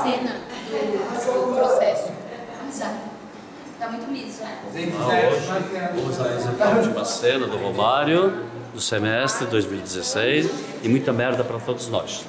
cena do processo. Tá muito liso, né? Hoje vamos apresentar a última cena do Romário, do semestre 2016, e muita merda para todos nós.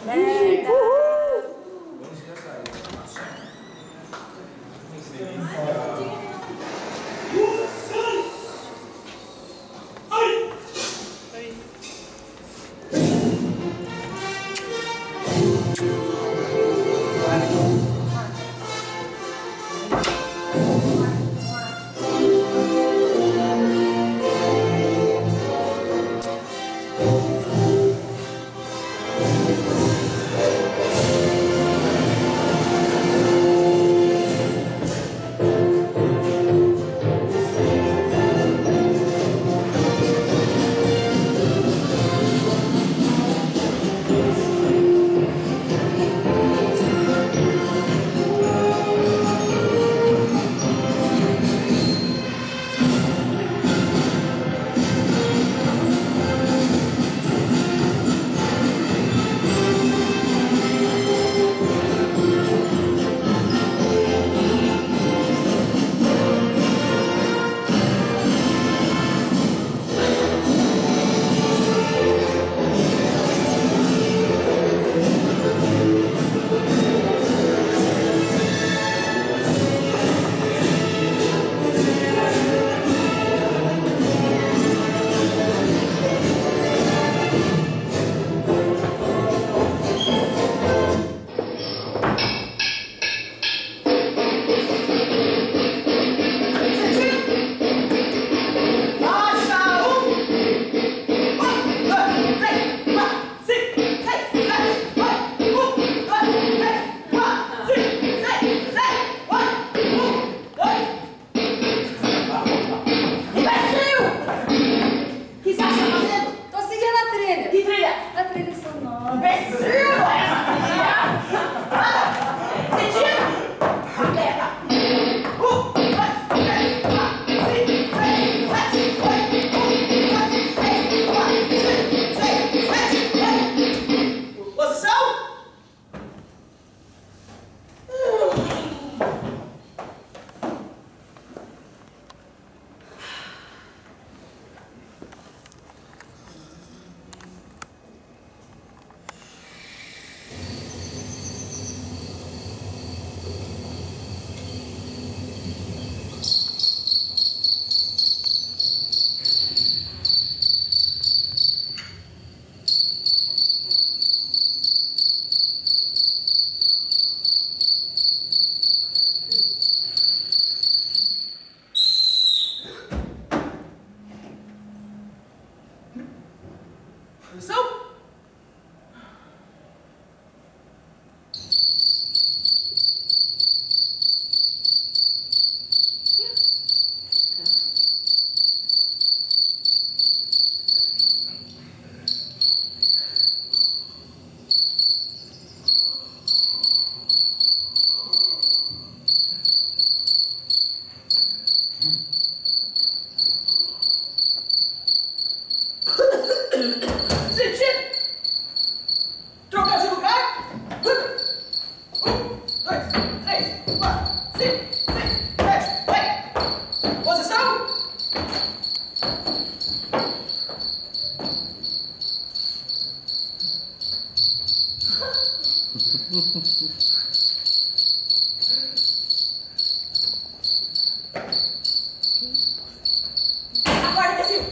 Acorda, imbecil!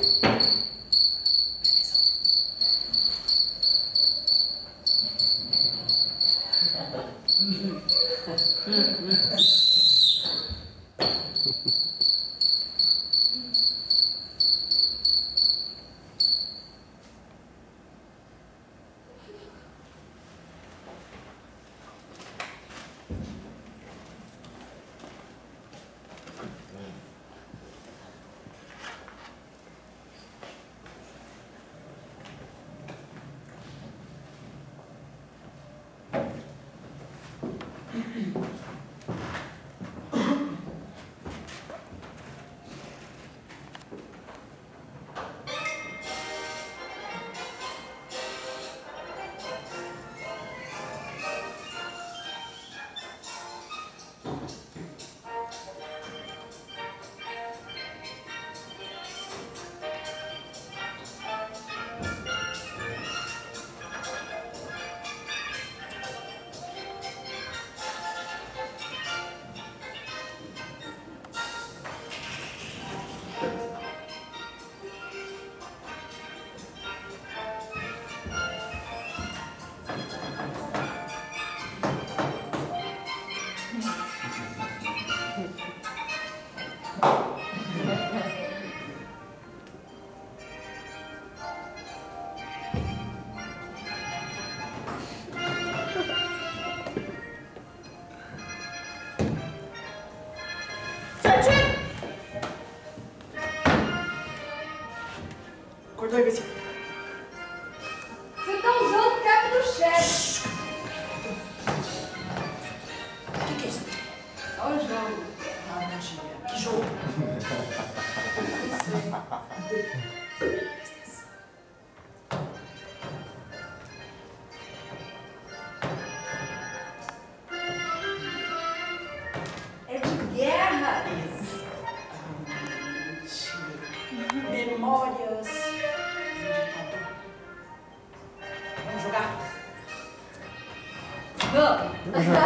Vamos.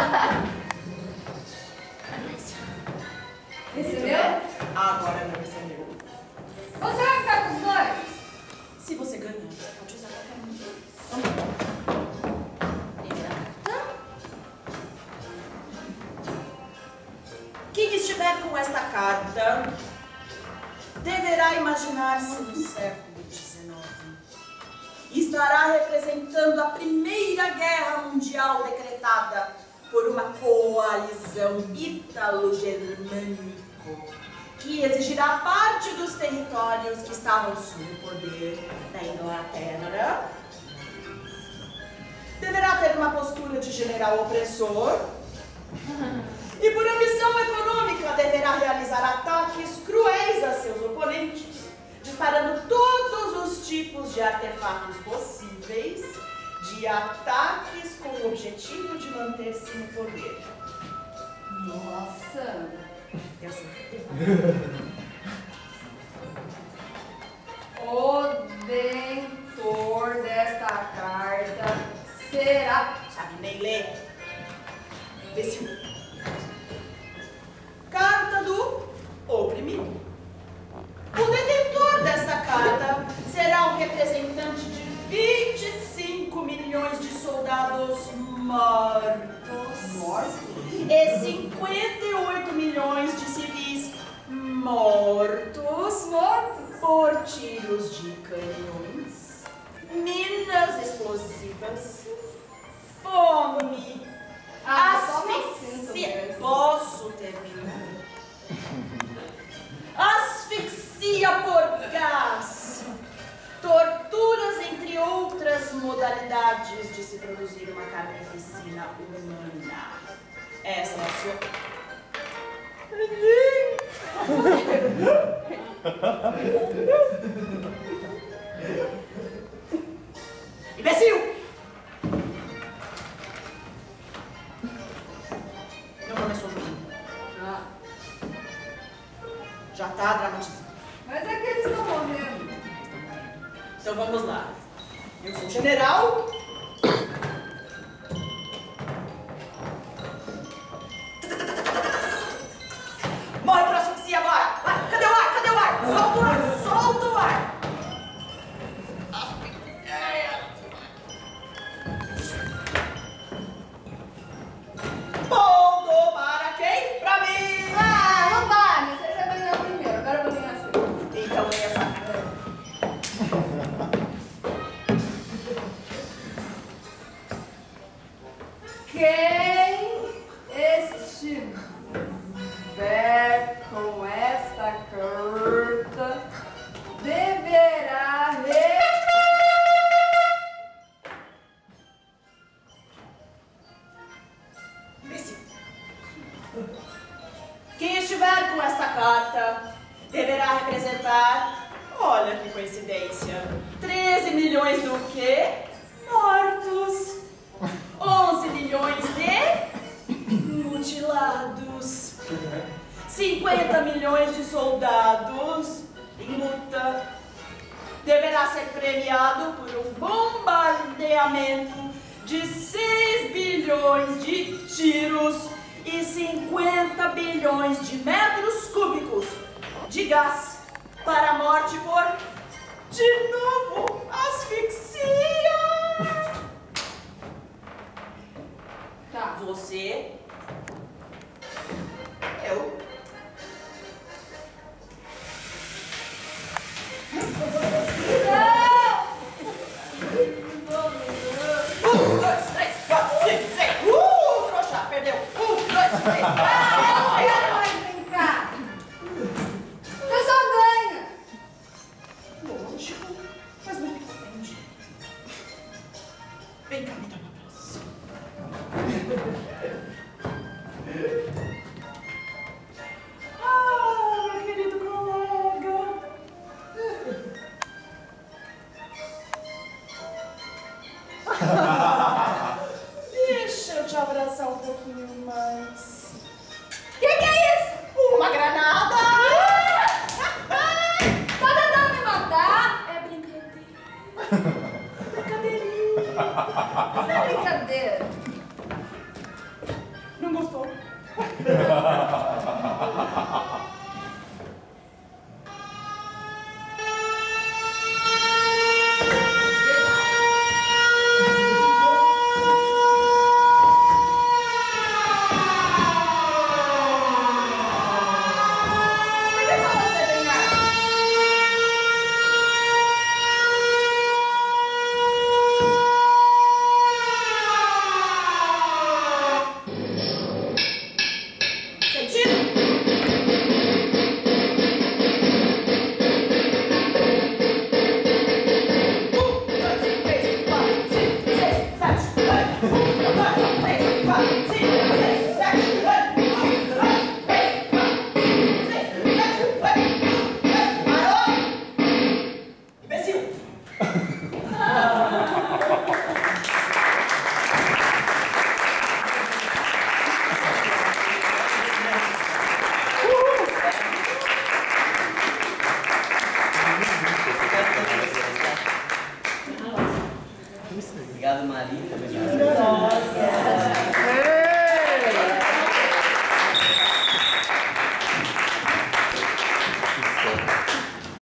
Esse é meu? Agora não, esse é meu. Você vai ficar com os dois? Se você ganhar, você pode usar qualquer um dos dois. Vamos lá. Primeira carta. Quem estiver com esta carta deverá imaginar-se no século XIX. Estará representando a Primeira Guerra Mundial decretada por uma coalizão ítalo-germânico que exigirá parte dos territórios que estavam sob o poder da Inglaterra. Deverá ter uma postura de general opressor e, por ambição econômica, deverá realizar ataques cruéis a seus oponentes, disparando todos os tipos de artefatos possíveis de ataques com o objetivo de manter-se no poder. Nossa. Eu sou. O detentor desta carta será... Sabe nem ler? Imbecil. Carta do oprimido. O detentor desta carta será um representante de 25 milhões de soldados mortos. E 58 milhões de civis mortos por tiros de canhões, minas explosivas, fome, asfixia. Posso terminar? Asfixia por gás, torturas, entre outras modalidades de se produzir uma carnificina humana. Essa é a sua... Imbecil! Não começou tudo. Ah, Já tá dramatizando. mas é que eles estão morrendo. Então vamos lá. Eu sou o general. Morre por asfixia, bora! Vai, cadê o ar? Cadê o ar? Solta o ar! Solta o ar! Ponto para quem? Pra mim! Ah, não vale. Você já ganhou primeiro. Agora eu vou ganhar a segunda. Então vem essa carta. Quem estiver com esta carta deverá Imbecil. Quem estiver com esta carta deverá representar, olha que coincidência, 13 milhões do quê? Mortos. 11 milhões de mutilados. 50 milhões de soldados em luta. Deverá ser premiado por um bombardeamento de 6 bilhões de tiros e 50 bilhões de metros cúbicos de gás para a morte por, de novo, asfixia. Tá. Você, eu, dois, três, quatro, cinco, seis. Trouxa, perdeu. 1, 2, 3, 4, 5, 6, 7. Mas vem cá. Você só ganha. Lógico, mas não fica ofendido. Vem cá, me dá um abraço. Ah, meu querido colega. Deixa eu te abraçar um pouquinho mais. Que é isso? Uma granada! Tá tentando me matar? É brincadeira. Brincadeirinha. Isso é brincadeira. Obrigado, Maria.